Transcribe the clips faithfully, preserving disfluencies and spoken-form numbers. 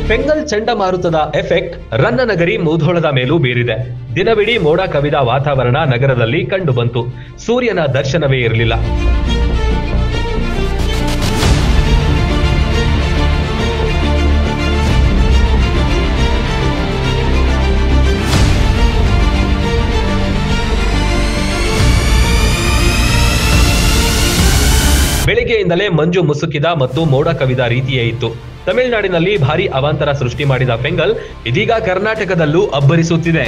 ಫೆಂಗಲ್ ಚಂಡಮಾರುತದ ಎಫೆಕ್ಟ್ ರನ್ನನಗರಿ ಮುಧೋಳದ ಮೇಲೂ ಬೀರಿದೆ. ದಿನವಿಡೀ ಮೋಡ ಕವಿದ ವಾತಾವರಣ ನಗರದಲ್ಲಿ ಕಂಡುಬಂತು. ಸೂರ್ಯನ ದರ್ಶನವೇ ಇರಲಿಲ್ಲ. ಬೆಳಿಗ್ಗೆಯಿಂದಲೇ ಮಂಜು ಮುಸುಕಿದ ಮತ್ತು ಮೋಡ ಕವಿದ ರೀತಿಯೇ ಇತ್ತು. ತಮಿಳುನಾಡಿನಲ್ಲಿ ಭಾರೀ ಅವಾಂತರ ಸೃಷ್ಟಿ ಮಾಡಿದ ಫೆಂಗಲ್ ಇದೀಗ ಕರ್ನಾಟಕದಲ್ಲೂ ಅಬ್ಬರಿಸುತ್ತಿದೆ.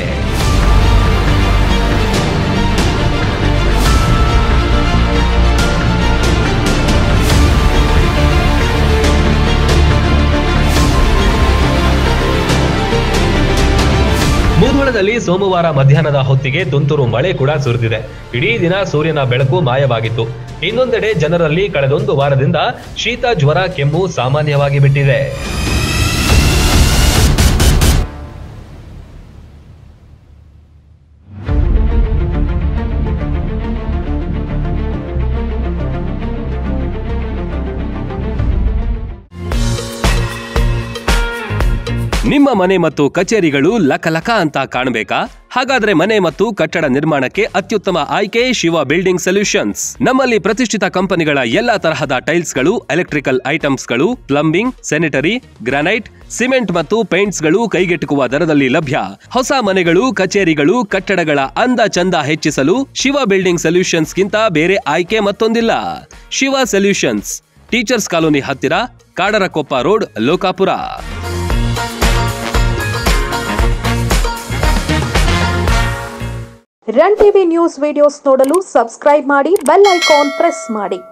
ಮುಧೋಳದಲ್ಲಿ ಸೋಮವಾರ ಮಧ್ಯಾಹ್ನದ ಹೊತ್ತಿಗೆ ತುಂತುರು ಮಳೆ ಕೂಡ ಸುರಿದಿದೆ. ಇಡೀ ದಿನ ಸೂರ್ಯನ ಬೆಳಕು ಮಾಯವಾಗಿತ್ತು. ಇನ್ನೊಂದೆಡೆ ಜನರಲ್ಲಿ ಕಳೆದೊಂದು ವಾರದಿಂದ ಶೀತ, ಜ್ವರ, ಕೆಮ್ಮು ಸಾಮಾನ್ಯವಾಗಿ ಬಿಟ್ಟಿದೆ. ನಿಮ್ಮ ಮನೆ ಮತ್ತು ಕಚೇರಿಗಳು ಲಕಲಕ ಅಂತ ಕಾಣಬೇಕಾ? ಹಾಗಾದ್ರೆ ಮನೆ ಮತ್ತು ಕಟ್ಟಡ ನಿರ್ಮಾಣಕ್ಕೆ ಅತ್ಯುತ್ತಮ ಆಯ್ಕೆ ಶಿವ ಬಿಲ್ಡಿಂಗ್ ಸೊಲ್ಯೂಷನ್ಸ್. ನಮ್ಮಲ್ಲಿ ಪ್ರತಿಷ್ಠಿತ ಕಂಪನಿಗಳ ಎಲ್ಲಾ ತರಹದ ಟೈಲ್ಸ್ ಗಳು, ಎಲೆಕ್ಟ್ರಿಕಲ್ ಐಟಮ್ಸ್ ಗಳು, ಪ್ಲಂಬಿಂಗ್, ಸ್ಯಾನಿಟರಿ, ಗ್ರಾನೈಟ್, ಸಿಮೆಂಟ್ ಮತ್ತು ಪೇಂಟ್ಸ್ ಗಳು ಕೈಗೆಟುಕುವ ದರದಲ್ಲಿ ಲಭ್ಯ. ಹೊಸ ಮನೆಗಳು, ಕಚೇರಿಗಳು, ಕಟ್ಟಡಗಳ ಅಂದ ಚಂದ ಹೆಚ್ಚಿಸಲು ಶಿವ ಬಿಲ್ಡಿಂಗ್ ಸೊಲ್ಯೂಷನ್ಸ್ ಗಿಂತ ಬೇರೆ ಆಯ್ಕೆ ಮತ್ತೊಂದಿಲ್ಲ. ಶಿವ ಸೊಲ್ಯೂಷನ್ಸ್, ಟೀಚರ್ಸ್ ಕಾಲೋನಿ ಹತ್ತಿರ, Kadarakoppa road, Lokapur. Run TV news videos ನೋಡಲು ಸಬ್ಸ್ಕ್ರೈಬ್ ಮಾಡಿ, ಬೆಲ್ ಐಕಾನ್ ಪ್ರೆಸ್ ಮಾಡಿ.